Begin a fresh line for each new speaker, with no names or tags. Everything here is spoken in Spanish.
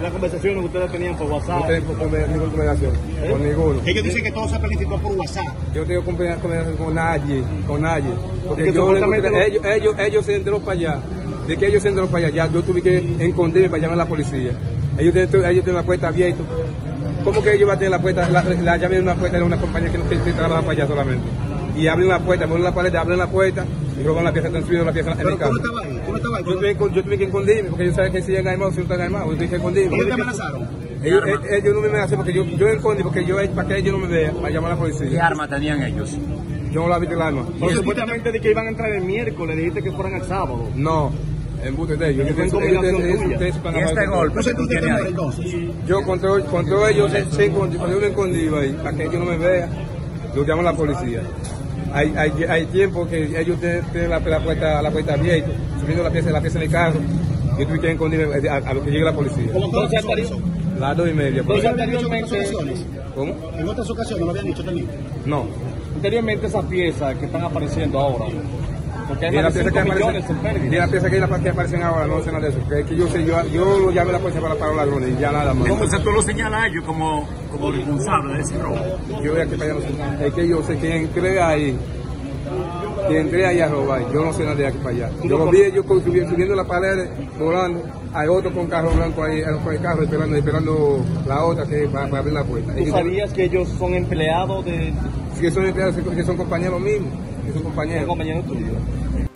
Las conversaciones que ustedes tenían por WhatsApp.
No tengo ninguna conversación, con ninguno.
Ellos dicen que todo se planificó por WhatsApp.
Yo tengo conversación con nadie. Porque ellos se entraron para allá. De que ellos se entraron para allá, yo tuve que esconderme para llamar a la policía. Ellos tienen la puerta abierta. ¿Cómo que ellos van a tener la puerta, la llave de una puerta de una compañía que trabaja para allá solamente? Y abren la puerta, ponen la pared, abren la puerta y roban la pieza, transfieren la pieza en el carro.
¿Tú no estabas ahí?
Yo tuve que esconderme porque ellos saben que si llegan armados, si no están armados, yo tuve que esconderme.
¿Ellos te amenazaron?
Ellos no me amenazan porque yo escondí para que ellos no me vean, para llamar a la policía.
¿Qué arma tenían ellos?
Yo no la vi el arma.
Pero supuestamente de que iban a entrar el miércoles, dijiste que fueran el sábado.
No, embuste de ellos.
¿Y este golpe que tú tienes ahí?
Yo contra ellos yo me escondí ahí, para que ellos no me vean, lo llaman a la policía. Hay tiempo que ellos tienen la puerta abierta, subiendo la pieza en el carro, y tú tienes que esconderme a lo que llegue la policía.
Entonces,
Las 2:30.
¿Entonces anteriormente ocasiones?
¿Cómo?
¿En otras ocasiones lo habían dicho también?
No.
Anteriormente esas piezas que están apareciendo ahora, porque hay más de 5 millones en pérdida.
Y la pieza que aparecen ahora, no sé nada de eso. Que yo lo llamé a la policía para los ladrones y ya nada más.
Entonces tú lo señalas a ellos como responsable de ese robo.
Yo voy aquí para allá, no sé. Es que yo sé que entré ahí a robar, yo no sé nada de aquí para allá. Yo lo vi ellos subiendo la pared, volando, hay otro con carro blanco ahí, con el carro esperando la otra que para abrir la puerta.
¿Tú sabías que ellos son empleados de...?
Que son empleados, que son compañeros mismos, que son compañeros.
Compañeros tuyos.